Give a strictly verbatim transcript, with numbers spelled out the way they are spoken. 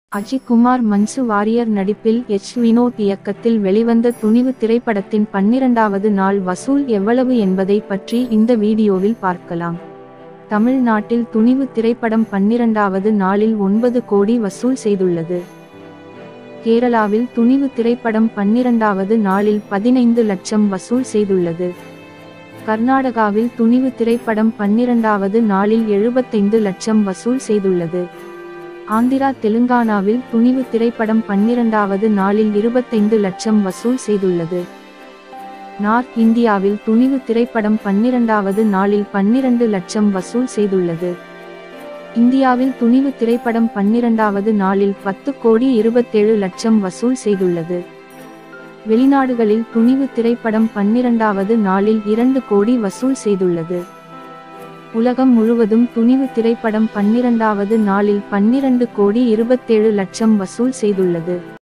அஜித் குமார் மன்சு வாரியர் நடிப்பில் எச் வினோத் இயக்கத்தில் வெளிவந்த துணிவு திரைப்படத்தின் பன்னிரண்டாவது நாள் வசூல் எவ்வளவு என்பதை பற்றி இந்த வீடியோவில் பார்க்கலாம். தமிழ்நாட்டில் துணிவு திரைப்படம் பன்னிரண்டாவது நாளில் ஒன்பது கோடி வசூல் செய்துள்ளது. கேரளாவில் துணிவு திரைப்படம் பன்னிரண்டாவது நாளில் பதினைந்து லட்சம் வசூல் செய்துள்ளது. கர்நாடகாவில் துணிவு திரைப்படம் பன்னிரண்டாவது நாளில் எழுபத்தைந்து லட்சம் வசூல் செய்துள்ளது. ஆந்திரா தெலுங்கானாவில் துணிவு திரைப்படம் பன்னிரண்டாவது நாளில் இருபத்தைந்து லட்சம் வசூல் செய்துள்ளது. நார்த் இந்தியாவில் துணிவு திரைப்படம் பன்னிரண்டாவது நாளில் பன்னிரண்டு லட்சம் வசூல் செய்துள்ளது. இந்தியாவில் துணிவு திரைப்படம் பன்னிரண்டாவது நாளில் பத்து கோடி இருபத்தேழு லட்சம் வசூல் செய்துள்ளது. வெளிநாடுகளில் துணிவு திரைப்படம் பன்னிரண்டாவது நாளில் இரண்டு கோடி வசூல் செய்துள்ளது. உலகம் முழுவதும் துணிவு திரைப்படம் பன்னிரண்டாவது நாளில் பன்னிரண்டு கோடி இருபத்தேழு லட்சம் வசூல் செய்துள்ளது.